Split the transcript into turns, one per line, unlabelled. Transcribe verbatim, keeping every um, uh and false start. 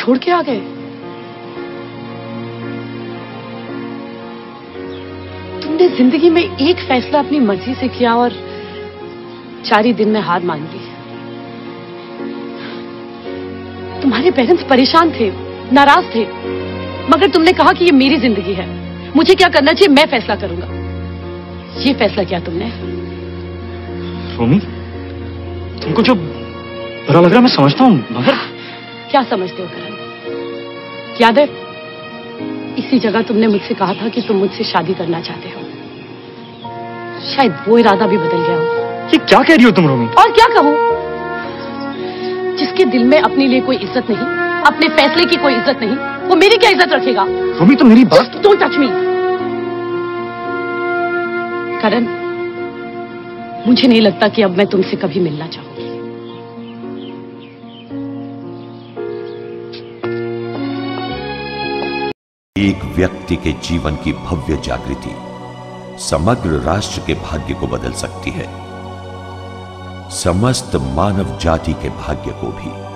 छोड़ के आ गए। तुमने जिंदगी में एक फैसला अपनी मर्जी से किया और चार ही दिन में हार मान ली। तुम्हारे पेरेंट्स परेशान थे, नाराज थे, मगर तुमने कहा कि ये मेरी जिंदगी है, मुझे क्या करना चाहिए मैं फैसला करूंगा। ये फैसला किया तुमने।
रोमी, तुमको जो बुरा लग रहा है मैं समझता हूँ, मगर
क्या समझते हो करण? याद है इसी जगह तुमने मुझसे कहा था कि तुम मुझसे शादी करना चाहते हो। शायद वो इरादा भी बदल गया हो।
ये क्या कह रही हो तुम रोमी?
और क्या कहूं? जिसके दिल में अपने लिए कोई इज्जत नहीं, अपने फैसले की कोई इज्जत नहीं, वो मेरी क्या इज्जत रखेगा?
रोमी तो मेरी बात।
Don't touch me. करण, मुझे नहीं लगता कि अब मैं तुमसे कभी मिलना चाहूंगी।
एक व्यक्ति के जीवन की भव्य जागृति समग्र राष्ट्र के भाग्य को बदल सकती है, समस्त मानव जाति के भाग्य को भी।